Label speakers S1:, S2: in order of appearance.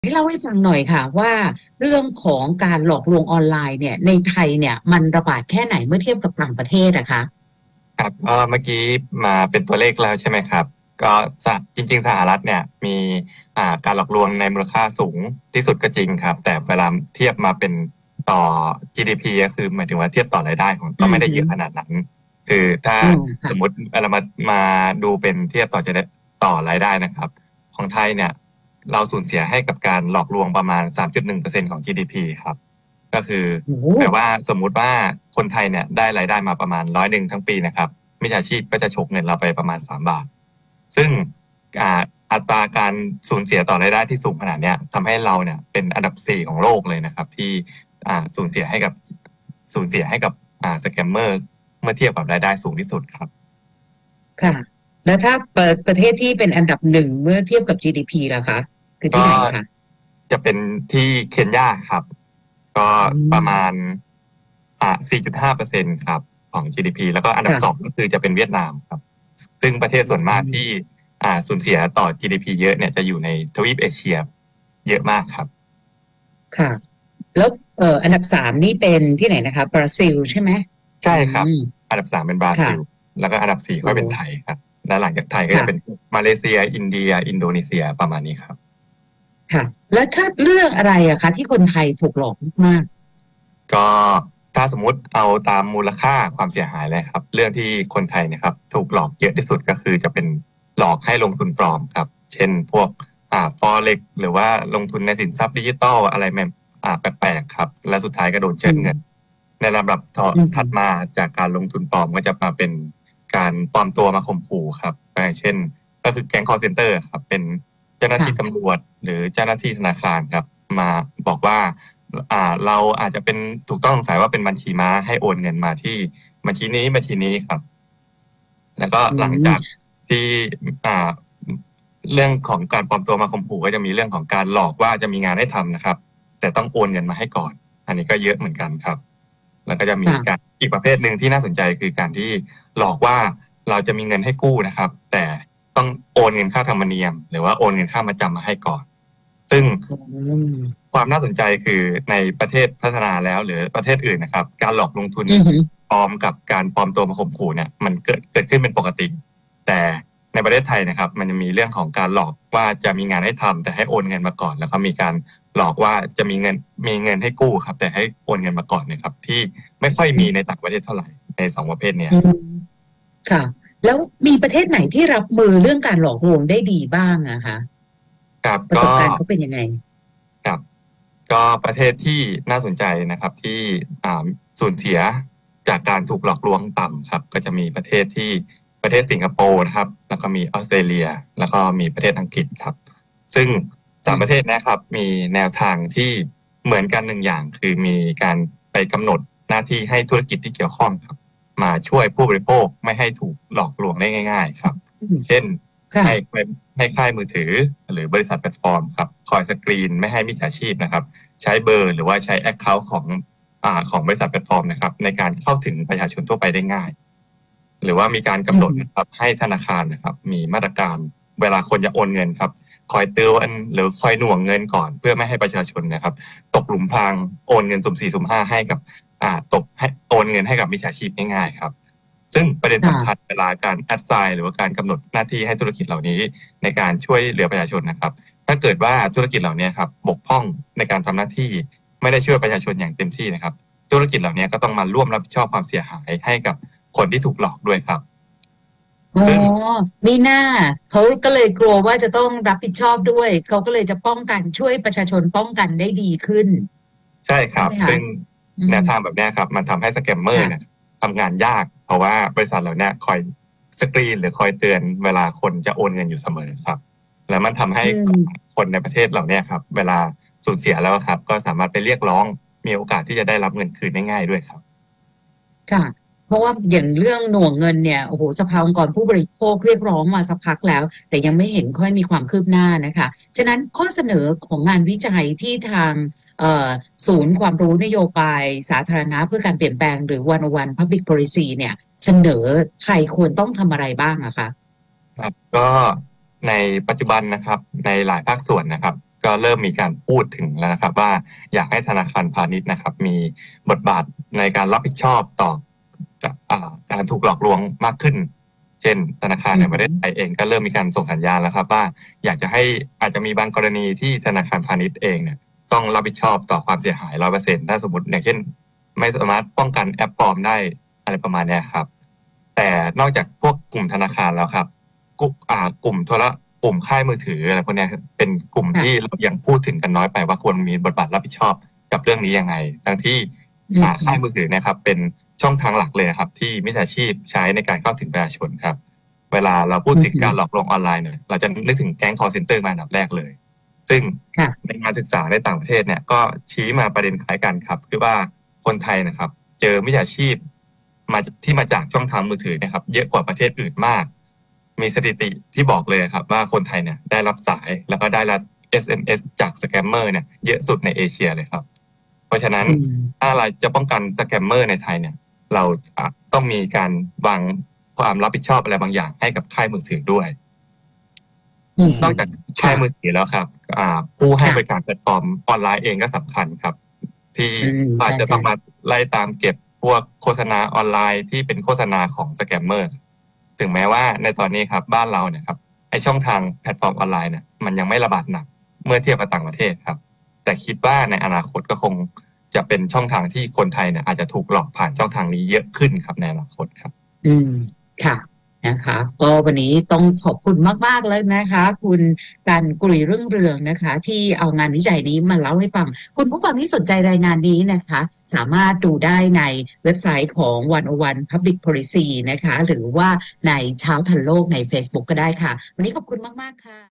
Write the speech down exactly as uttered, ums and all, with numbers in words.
S1: ให้เล่าให้ฟังหน่อยค่ะว่าเรื่องของการหลอกลวงออนไลน์เนี่ยในไทยเนี่ยมันระบาดแค่ไหนเมื่อเทียบกับต่างประเทศอะคะ
S2: ครับก็เมื่อกี้มาเป็นตัวเลขแล้วใช่ไหมครับก็สหจริงๆสหรัฐเนี่ยมีอ่าการหลอกลวงในมูลค่าสูงที่สุดก็จริงครับแต่เวลาเทียบมาเป็นต่อ จี ดี พี ก็คือหมายถึงว่าเทียบต่อรายได้ของก็ไม่ได้
S1: อืมฮึ
S2: เยอะขนาดนั้นคือถ้า
S1: อืมค่ะ
S2: สมมติเรามามาดูเป็นเทียบต่อจะได้ต่อรายได้นะครับของไทยเนี่ยเราสูญเสียให้กับการหลอกลวงประมาณสามจุดหนึ่งเปอร์เซ็นต์ของ จี ดี พี ครับก็คือ
S1: โอ้โห
S2: แปลว่าสมมุติว่าคนไทยเนี่ยได้รายได้มาประมาณร้อยหนึ่งทั้งปีนะครับ มิจฉาชีพก็จะฉกเงินเราไปประมาณสามบาท ซึ่งอ่าอัตราการสูญเสียต่อรายได้ที่สูงขนาดเนี้ยทำให้เราเนี่ยเป็นอันดับสี่ของโลกเลยนะครับที่อ่าสูญเสียให้กับสูญเสียให้กับอ่าสแกมเมอร์เมื่อเทียบกับรายได้สูงที่สุดครับ
S1: ค่ะแล้วถ้าประประเทศที่เป็นอันดับหนึ่งเมื่อเทียบกับ จี ดี พี ล่ะคะคือที่
S2: ก็
S1: ไหนคะ
S2: จะเป็นที่เคนยาครับก็
S1: อื
S2: ประมาณ
S1: ม
S2: อ่าสี่จุดห้าเปอร์เซ็นต์ครับของ จี ดี พี แล้วก็อันดับสอง
S1: ค่ะ
S2: ก็คือจะเป็นเวียดนามครับซึ่งประเทศส่วน
S1: อื
S2: มากที่
S1: ม
S2: อ่าสูญเสียต่อ จี ดี พี เยอะเนี่ยจะอยู่ในทวีปเอเชียเยอะมากครับ
S1: ค่ะแล้วเอ่ออันดับสามนี่เป็นที่ไหนนะคะบราซิลใช่ไหม
S2: ใช่
S1: อื
S2: ครับ
S1: ม
S2: อันดับสามเป็นบราซิล
S1: ค่ะ
S2: แล้วก็อันดับสี่ค่
S1: โอ้
S2: อยเป็นไทยครับและหลังจากไทยก็จะเป็น
S1: ค่ะ
S2: มาเลเซียอินเดียอินโดนีเซียประมาณนี้ครับ
S1: ค่ะแล้วถ้าเรื่องอะไรอะคะที่คนไทยถูกหลอกมาก
S2: ก็ถ้าสมมุติเอาตามมูลค่าความเสียหายเลยครับเรื่องที่คนไทยเนะครับถูกหลอกเยอะที่สุดก็คือจะเป็นหลอกให้ลงทุนปลอมครับเช่นพวกอ่า ฟอเร็กซ์ หรือว่าลงทุนในสินทรัพย์ดิจิตอลอะไรแบบอ่าแปลกๆครับและสุดท้ายก็โดน
S1: อื
S2: เชิดเงิน
S1: ม
S2: ในลำดับต่อ
S1: อื
S2: ถัดมา
S1: ม
S2: จากการลงทุนปลอมก็จะมาเป็นการปลอมตัวมาข่มขู่ครับอย่างเช่นก็คือแก๊ง คอล เซ็นเตอร์ ครับเป็นเจ้าหน้าที่
S1: ค่ะ
S2: ตำรวจหรือเจ้าหน้าที่ธนาคารครับมาบอกว่า อ่าเราอาจจะเป็นถูกต้องสงสัยว่าเป็นบัญชีม้าให้โอนเงินมาที่บัญชีนี้บัญชีนี้ครับแล้วก็
S1: อื
S2: หลังจาก
S1: ม
S2: ที่อ่าเรื่องของการปลอมตัวมาข่มขู่ก็จะมีเรื่องของการหลอกว่าจะมีงานให้ทำนะครับแต่ต้องโอนเงินมาให้ก่อนอันนี้ก็เยอะเหมือนกันครับแล้วก็จะมีการ
S1: ค่ะ
S2: อีกประเภทหนึ่งที่น่าสนใจคือการที่หลอกว่าเราจะมีเงินให้กู้นะครับแต่ต้องโอนเงินค่าธรรมเนียมหรือว่าโอนเงินค่ามาจำมาให้ก่อนซึ่ง
S1: อืม
S2: ความน่าสนใจคือในประเทศพัฒนาแล้วหรือประเทศอื่นนะครับการหลอกลงทุน
S1: อือหือ
S2: ปลอมกับการปลอมตัวมาข่มขู่เนี่ยมันเกิดเกิดขึ้นเป็นปกติแต่ในประเทศไทยนะครับมันจะมีเรื่องของการหลอกว่าจะมีงานให้ทำแต่ให้โอนเงินมาก่อนแล้วก็มีการหลอกว่าจะมีเงินมีเงินให้กู้ครับแต่ให้โอนเงินมาก่อนนะครับที่ไม่ค่อยมีในต่างประเทศเท่าไหร่ในสองประเภทเนี่ย
S1: อืมค่ะแล้วมีประเทศไหนที่รับมือเรื่องการหลอกลวงได้ดีบ้างอะคะ
S2: ครับ
S1: ประส
S2: ก็
S1: บการณ์เขาเป็นยังไง
S2: ครับก็ประเทศที่น่าสนใจนะครับที่อ่าสูญเสียจากการถูกหลอกลวงต่ำครับก็จะมีประเทศที่ประเทศสิงคโปร์นะครับแล้วก็มีออสเตรเลียแล้วก็มีประเทศอังกฤษครับซึ่งสามประเท
S1: อืม
S2: ศนะครับมีแนวทางที่เหมือนกันหนึ่งอย่างคือมีการไปกำหนดหน้าที่ให้ธุรกิจที่เกี่ยวข้องครับมาช่วยผู้บริโภคไม่ให้ถูกหลอกลวงได้ง่ายๆครับ
S1: อืม
S2: เช่น
S1: ค่ะ
S2: ให้ให้ค่ายมือถือหรือบริษัทแพลตฟอร์มครับคอยสกรีนไม่ให้มิจฉาชีพนะครับใช้เบอร์หรือว่าใช้แอคเคาท์ของอ่าของบริษัทแพลตฟอร์มนะครับในการเข้าถึงประชาชนทั่วไปได้ง่ายหรือว่ามีการ
S1: อื
S2: กำหนดนะค
S1: ม
S2: รับให้ธนาคารนะครับมีมาตรการเวลาคนจะโอนเงินครับคอยเตือนหรือคอยหน่วงเงินก่อนเพื่อไม่ให้ประชาชนนะครับตกหลุมพรางโอนเงินสุ่มสี่สุ่มห้าให้กับอ่าตกให้โอนเงินให้กับมิจฉาชีพง่ายๆครับ ซึ่งประเด็นสำคัญ
S1: ค่ะ
S2: เวลาการแอดไซน์หรือว่าการกำหนดหน้าที่ให้ธุรกิจเหล่านี้ในการช่วยเหลือประชาชนนะครับถ้าเกิดว่าธุรกิจเหล่านี้ครับบกพร่องในการทำหน้าที่ไม่ได้ช่วยประชาชนอย่างเต็มที่นะครับธุรกิจเหล่านี้ก็ต้องมาร่วมรับผิดชอบความเสียหายให้กับคนที่ถูกหลอกด้วยครับ
S1: อ๋อ
S2: ซึ่ง
S1: มีหน้าเขาก็เลยกลัวว่าจะต้องรับผิดชอบด้วยเขาก็เลยจะป้องกันช่วยประชาชนป้องกันได้ดีขึ้น
S2: ใช่ค
S1: ใช่ไหมคะ
S2: รับซึ่ง
S1: อืม
S2: แนวทางแบบนี้ครับมันทำให้สแกมเมอร์เนี่ย
S1: ค่ะ
S2: ทำงานยากเพราะว่าบริษัทเหล่านี้คอยสกรีนหรือคอยเตือนเวลาคนจะโอนเงินอยู่เสมอครับ แล้วมันทำให้
S1: อืม
S2: คนในประเทศเหล่านี้ครับเวลาสูญเสียแล้วครับก็สามารถไปเรียกร้องมีโอกาสที่จะได้รับเงินคืนได้ง่ายด้วยครับ
S1: ค่ะเพราะว่าอย่างเรื่องหน่วงเงินเนี่ยโอ้โหสภาองค์กรผู้บริโภคเรียกร้องมาสักพักแล้วแต่ยังไม่เห็นค่อยมีความคืบหน้านะคะฉะนั้นข้อเสนอของงานวิจัยที่ทางเอ่อศูนย์ความรู้นโยบายสาธารณะเพื่อการเปลี่ยนแปลงหรือ หนึ่งศูนย์หนึ่ง Public Policy เนี่ยเสนอไทยควรต้องทำอะไรบ้างอะคะ
S2: ครับก็ในปัจจุบันนะครับในหลายภาคส่วนนะครับก็เริ่มมีการพูดถึงแล้วนะครับว่าอยากให้ธนาคารพาณิชย์นะครับมีบทบาทในการรับผิดชอบต่อการถูกหลอกลวงมากขึ้นเช่นธนาคารในประเทศไทยเองก็เริ่มมีการส่งสัญญาณแล้วครับว่าอยากจะให้อาจจะมีบางกรณีที่ธนาคารพาณิชย์เองเนี่ยต้องรับผิดชอบต่อความเสียหาย ร้อยเปอร์เซ็นต์ ถ้าสมมติอย่างเช่นไม่สามารถป้องกันแอปปลอมได้อะไรประมาณนี้ครับแต่นอกจากพวกกลุ่มธนาคารแล้วครับกลุ่มอ่ากลุ่มโทรกลุ่มค่ายมือถืออะไรพวกนี้เป็นกลุ่มที่เรายังพูดถึงกันน้อยไปว่าควรมีบทบาทรับผิดชอบกับเรื่องนี้ยังไงทั้งที่ค่ายมือถือนะครับเป็นช่องทางหลักเลยครับที่มิจฉาชีพใช้ในการเข้าถึงประชาชนครับเวลาเราพูดถึงการหลอกลวงออนไลน์เนี่ยเราจะนึกถึงแก๊ง call center มาอันดับแรกเลยซึ่งในงานศึกษาในต่างประเทศเนี่ยก็ชี้มาประเด็นคล้ายกันครับคือว่าคนไทยนะครับเจอมิจฉาชีพมาที่มาจากช่องทางมือถือนะครับเยอะกว่าประเทศอื่นมากมีสถิติที่บอกเลยครับว่าคนไทยเนี่ยได้รับสายแล้วก็ได้รับ เอส เอ็ม เอส จากสแกมเมอร์เนี่ยเยอะสุดในเอเชียเลยครับเพราะฉะนั้นถ้าเราจะป้องกันสแกมเมอร์ในไทยเนี่ยเราต้องมีการวางความรับผิดชอบอะไรบางอย่างให้กับค่ายมือถือด้วยนอกจากค่ายมือถือแล้วครับผู้ให้บริการแพลตฟอร์มออนไลน์เองก็สำคัญครับที่อาจจะต้องมาไล่ตามเก็บพวกโฆษณาออนไลน์ที่เป็นโฆษณาของสแกมเมอร์ถึงแม้ว่าในตอนนี้ครับบ้านเราเนี่ยครับไอช่องทางแพลตฟอร์มออนไลน์เนี่ยมันยังไม่ระบาดหนักเมื่อเทียบกับต่างประเทศครับแต่คิดว่าในอนาคตก็คงจะเป็นช่องทางที่คนไทยเนี่ยอาจจะถูกหลอกผ่านช่องทางนี้เยอะขึ้นครับในอนาคตครับ
S1: อืมค่ะนะคะก็วันนี้ต้องขอบคุณมากๆเลยนะคะคุณกันกุลีรุ่งเรืองนะคะที่เอางานวิจัยนี้มาเล่าให้ฟังคุณผู้ฟังที่สนใจรายงานนี้นะคะสามารถดูได้ในเว็บไซต์ของหนึ่งศูนย์หนึ่ง Public Policy นะคะหรือว่าในเช้าทันโลกใน Facebook ก็ได้ค่ะวันนี้ขอบคุณมากๆค่ะ